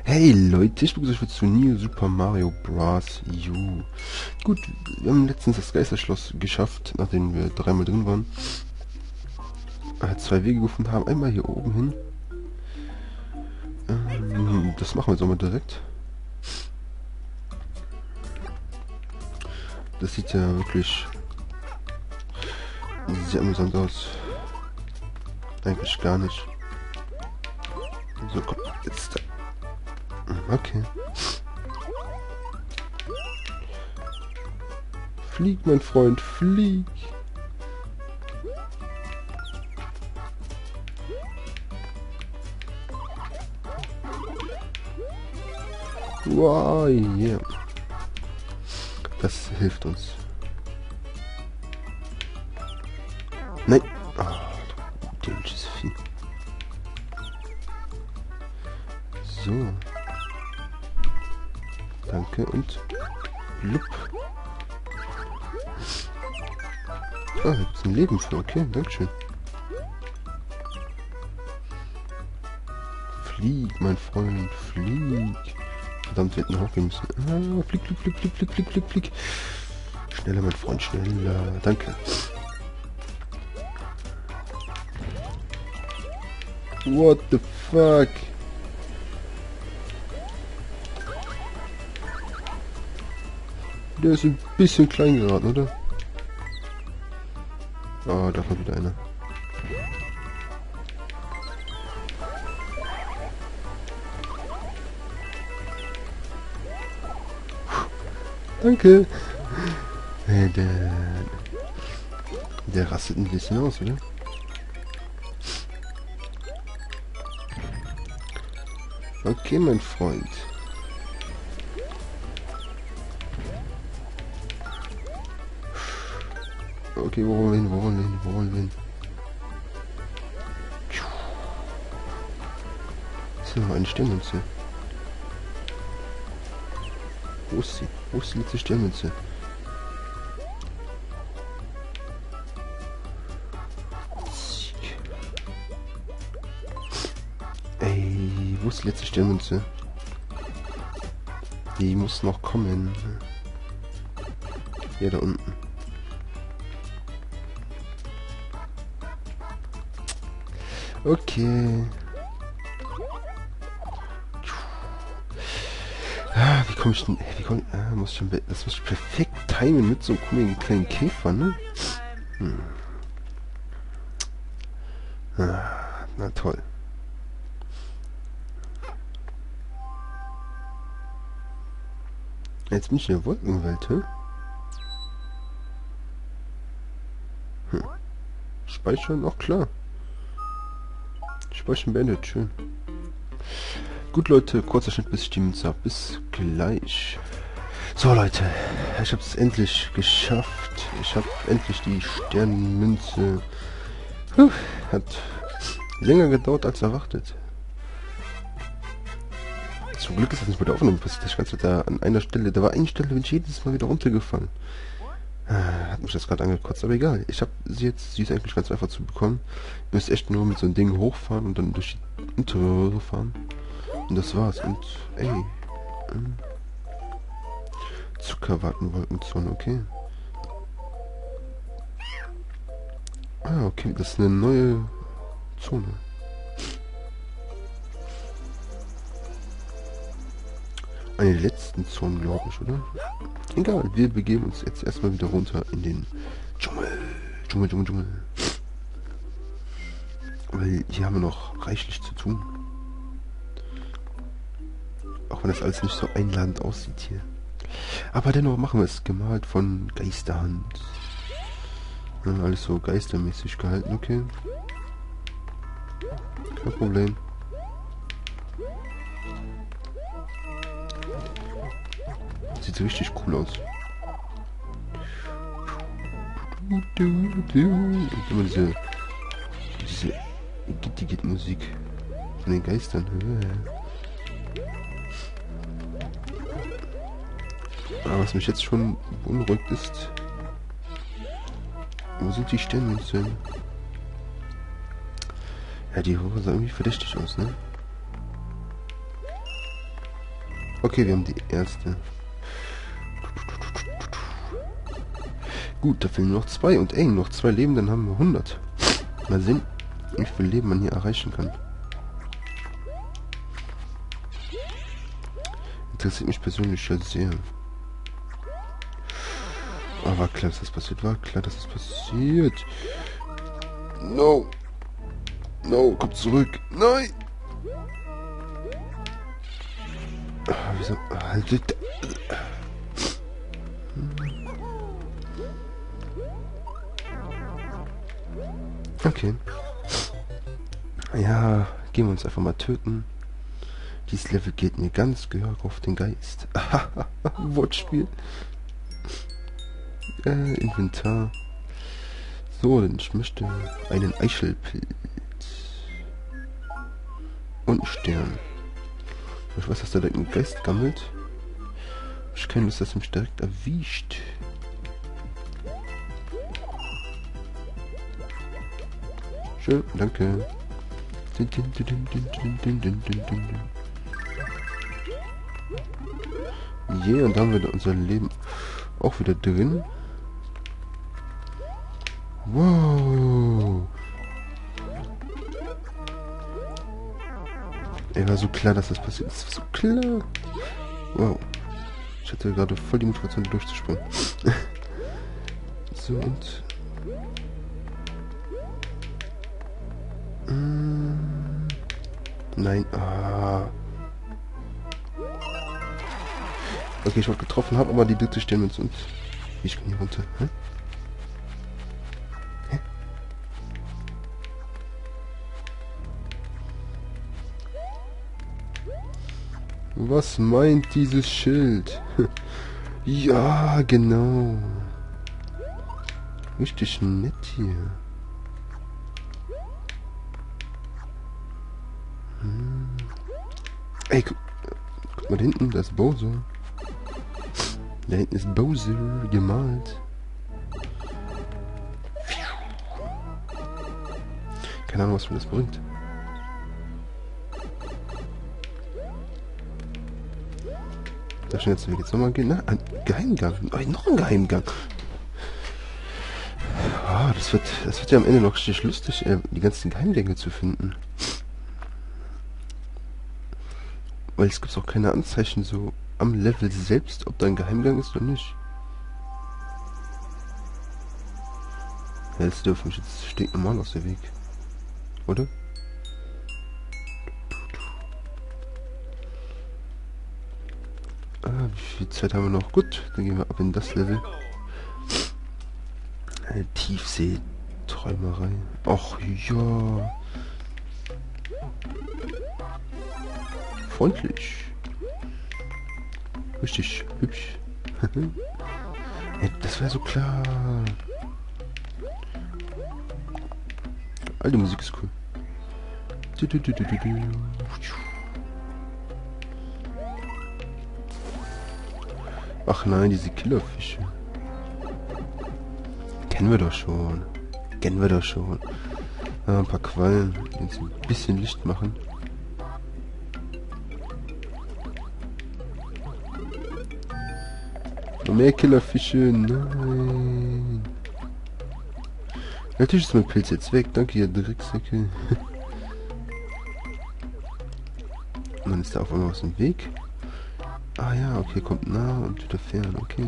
Hey Leute, ich begrüße euch zu New Super Mario Bros. U. Gut, wir haben letztens das Geisterschloss geschafft, nachdem wir dreimal drin waren. Zwei Wege gefunden haben, einmal hier oben hin. Das machen wir jetzt auch mal direkt. Das sieht ja wirklich sehr amüsant aus. Eigentlich gar nicht. So, komm, jetzt. Okay. Flieg, mein Freund, flieg. Wow, yeah. Das hilft uns. Nein. Ah, du dämliches Vieh. So. Danke und blub. Ah, jetzt ein Leben für. Okay, dankeschön. Flieg, mein Freund, flieg. Verdammt, wir hätten hochgehen müssen. Ah, flieg, flieg, flieg, flieg, flieg, flieg, flieg, flieg. Schneller, mein Freund, schneller. Danke. What the fuck? Der ist ein bisschen klein geraten, oder? Ah, da war wieder einer. Danke. Hey, der rastet ein bisschen aus, oder? Okay, mein Freund. Okay, wo wollen wir hin, wo wollen wir hin, wo wollen wir hin? Ist noch eine Sternmünze. Wo ist sie? Wo ist die letzte Sternmünze? Ey, wo ist die letzte Sternmünze? Die muss noch kommen. Hier da unten. Okay. Ah, wie komme ich denn... Wie komm, muss ich, das muss ich perfekt timen mit so einem komischen kleinen Käfer, ne? Ah, na toll. Jetzt bin ich in der Wolkenwelt, hä? Speichern, auch klar. Speichern beendet, schön. Gut, Leute, kurzer Schnitt, bis ich die Münze habe. Bis gleich. So, Leute, ich habe es endlich geschafft. Ich habe endlich die Sternmünze. Hat länger gedauert als erwartet. Zum Glück ist das nicht bei der Aufnahme passiert. Ich ganze da an einer Stelle, da war eine Stelle, bin ich jedes Mal wieder runtergefallen. Hat mich das gerade angekotzt, aber egal. Ich habe sie jetzt, sie ist eigentlich ganz einfach zu bekommen. Ihr müsst echt nur mit so einem Ding hochfahren und dann durch die untere fahren. Und das war's. Und ey, Zuckerwattenwolkenzone, okay. Ah, okay, das ist eine neue Zone. Eine der letzten Zonen, glaube ich, oder? Egal, wir begeben uns jetzt erstmal wieder runter in den Dschungel. Dschungel. Weil hier haben wir noch reichlich zu tun. Auch wenn das alles nicht so einladend aussieht hier. Aber dennoch machen wir es. Gemalt von Geisterhand. Ja, alles so geistermäßig gehalten, okay. Kein Problem. Sieht richtig cool aus. Und immer diese Musik von den Geistern. Aber was mich jetzt schon beunruhigt ist, wo sind die Sternmünzen? Ja, die Hose sah irgendwie verdächtig aus, ne? Okay, wir haben die erste. Gut, da fehlen noch 2. Und ey, noch 2 Leben, dann haben wir 100. Mal sehen, wie viel Leben man hier erreichen kann. Interessiert mich persönlich ja sehr. Aber war klar, dass das passiert. War klar, dass das passiert. No. No, komm zurück. Nein. Wieso? Haltet. Okay. Ja, gehen wir uns einfach mal töten. Dieses Level geht mir ganz gehörig auf den Geist. Wortspiel. Inventar. So, denn ich möchte einen Eichelpilz. Und einen Stern. Ich weiß, dass da direkt ein Geist gammelt. Ich kann Lust, dass er mich direkt erwischt. Schön, danke. Yeah, und da haben wir unser Leben auch wieder drin. Wow. Ey, war so klar, dass das passiert. Das war so klar. Wow. Ich hatte gerade voll die Motivation durchzuspringen. So und... Nein. Ah. Okay, ich wurde getroffen, habe aber die dritte Stirnmünze und... Ich kann hier runter. Hä? Hä? Was meint dieses Schild? Ja, genau. Richtig nett hier. Ey, guck mal da hinten, da ist Bowser. Da hinten ist Bowser gemalt. Keine Ahnung, was mir das bringt. Da schon jetzt geht's nochmal gehen. Na, ein Geheimgang. Oh, noch ein Geheimgang. Oh, das wird ja am Ende noch richtig lustig, die ganzen Geheimgänge zu finden. Weil es gibt auch keine Anzeichen so am Level selbst, ob da ein Geheimgang ist oder nicht. Ja, jetzt dürfen mich jetzt steht normal aus der Weg. Oder? Ah, wie viel Zeit haben wir noch? Gut, dann gehen wir ab in das Level. Eine Tiefseeträumerei. Ach ja. Freundlich. Richtig hübsch. Ja, das wäre so klar. Alte Musik ist cool. Ach nein, diese Killerfische. Kennen wir doch schon. Kennen wir doch schon. Ah, ein paar Quallen, die uns ein bisschen Licht machen. Noch mehr Killerfische. Nein. Natürlich ist mein Pilz jetzt weg. Danke, ihr Drecksäcke. Und dann ist da auf einmal was im Weg. Ah ja, okay, kommt nah und wieder fern. Okay.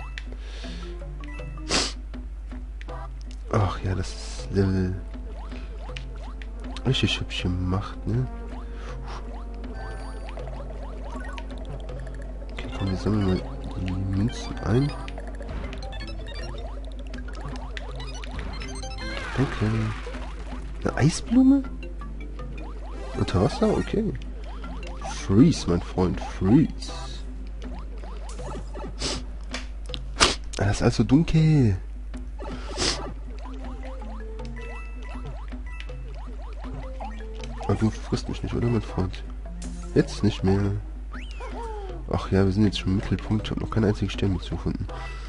Ach ja, das ist Level richtig hübsch gemacht, ne? Okay, komm, wir sammeln mal die Münzen ein. Danke. Eine Eisblume? Unter Wasser? Okay. Freeze, mein Freund, freeze. Ah, das ist also dunkel. Aber du frisst mich nicht, oder, mein Freund? Jetzt nicht mehr. Ach ja, wir sind jetzt schon im Mittelpunkt. Ich habe noch keinen einzigen Stern mitgefunden.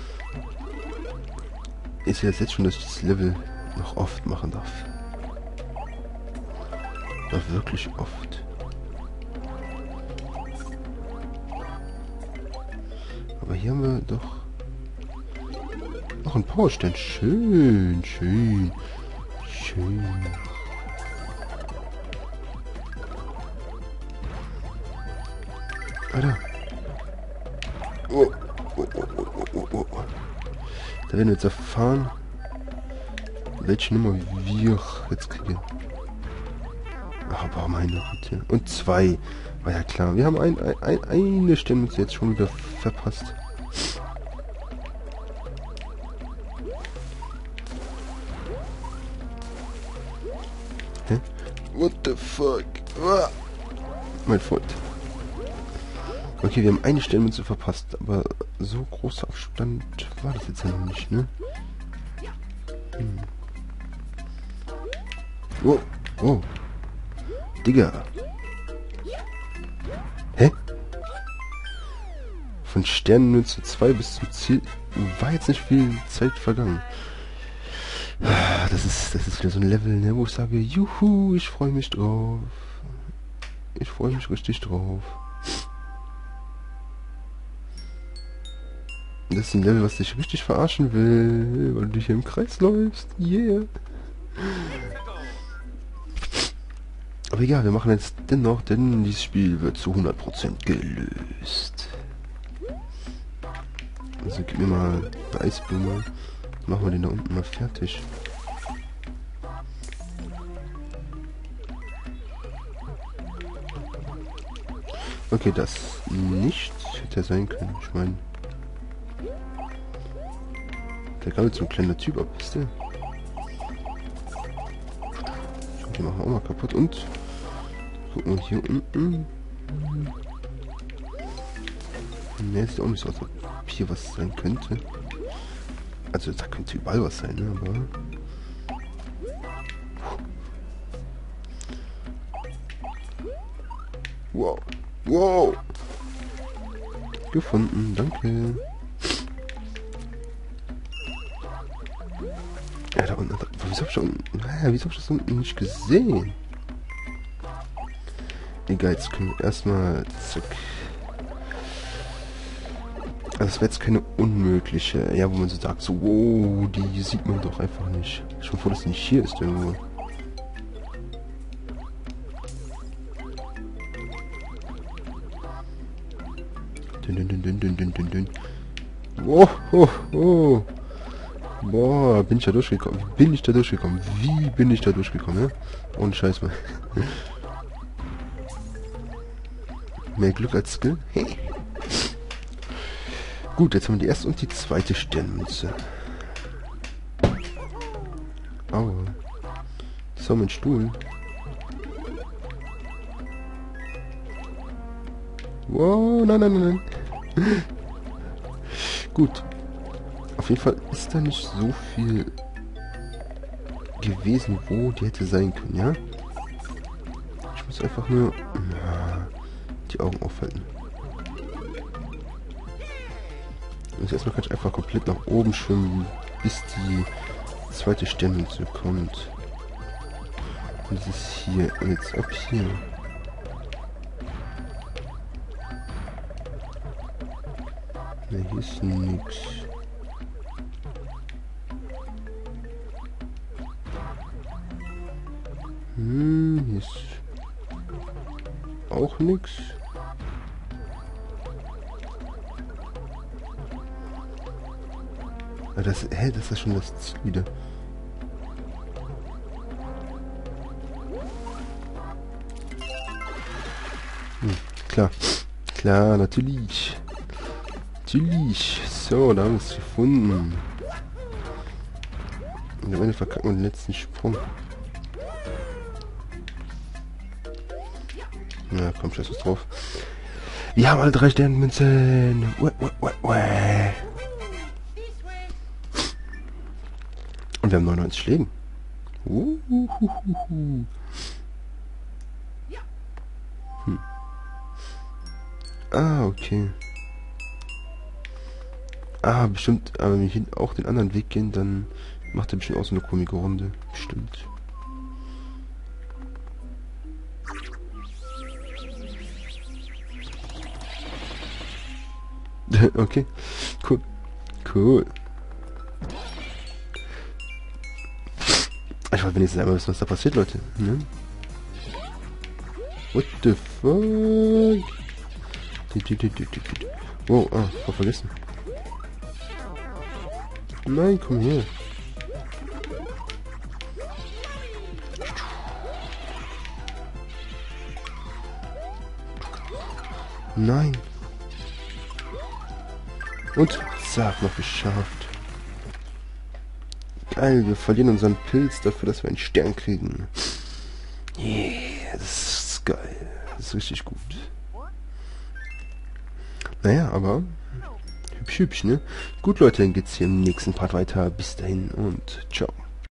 Ist ja jetzt schon, dass ich das Level noch oft machen darf. Aber wirklich oft. Aber hier haben wir doch noch einen Powerstern. Schön, schön, schön. Alter. Oh, oh, oh, oh, oh, oh. Da werden wir jetzt erfahren, welche Nummer wir jetzt kriegen. Aber meine Güte. Und 2. War ja klar. Wir haben eine Sternmünze jetzt schon wieder verpasst. Hä? What the fuck? Ah. Mein Freund. Okay, wir haben eine Sternmünze verpasst, aber so großer Abstand war das jetzt ja noch nicht, ne? Hm. Oh, oh. Digga. Hä? Von Sternmünze 2 bis zum Ziel war jetzt nicht viel Zeit vergangen. Das ist wieder so ein Level, ne, wo ich sage, juhu, ich freue mich drauf. Ich freue mich richtig drauf. Das ist ein Level, was dich richtig verarschen will, weil du dich hier im Kreis läufst. Yeah. Aber egal, wir machen jetzt dennoch, denn dieses Spiel wird zu 100% gelöst. Also gib mir mal eine Eisblume. Dann machen wir den da unten mal fertig. Okay, das nicht hätte sein können. Ich meine, der kam jetzt so ein kleiner Typ ab, wisst ihr? Die machen wir auch mal kaputt. Und gucken wir hier unten. Ne, sieht auch nicht so aus, als ob hier was sein könnte. Also da könnte überall was sein, ne? Aber wow. Wow. Gefunden, danke. Ja, da unten. Wieso hab ich schon. Naja, wieso hab ich das unten nicht gesehen? Egal, jetzt können wir erstmal. Zack. Also es wäre jetzt keine unmögliche. Ja, wo man so sagt, so, wow, die sieht man doch einfach nicht. Schon vor, dass die nicht hier ist irgendwo. Dün. Oh, oh, oh. Boah, bin ich da durchgekommen? Wie bin ich da durchgekommen? Wie bin ich da durchgekommen, ja? Ohne Scheiß mal. Mehr Glück als Skill? Hey. Gut, jetzt haben wir die erste und die zweite Sternmünze. Aua. So, mein Stuhl. Wow, nein. Gut. Auf jeden Fall ist da nicht so viel gewesen, wo die hätte sein können, ja? Ich muss einfach nur die Augen aufhalten. Und erstmal kann ich einfach komplett nach oben schwimmen, bis die zweite Sternmünze kommt. Und das ist hier. Und jetzt ab hier. Ne, hier ist nix. Hier ist auch nix. Das, das ist schon das Ziel wieder. Klar, natürlich. So, da haben wir es gefunden. Und am Ende verkacken wir den letzten Sprung. Na komm, scheiß was drauf. Wir haben alle 3 Sternmünzen. Und wir haben 99 Schlägen. Ah, okay. Ah, bestimmt, aber wenn wir hier auch den anderen Weg gehen, dann macht er bestimmt auch so eine komische Runde. Bestimmt. Okay. Cool. Cool. Ich wollte wenigstens einmal wissen, was da passiert, Leute. Ne? What the fuck? Oh, hab vergessen. Nein, komm her. Nein. Und zack, noch geschafft. Geil, wir verlieren unseren Pilz dafür, dass wir einen Stern kriegen. Yeah, das ist geil. Das ist richtig gut. Naja, aber hübsch, hübsch, ne? Gut, Leute, dann geht's hier im nächsten Part weiter. Bis dahin und ciao.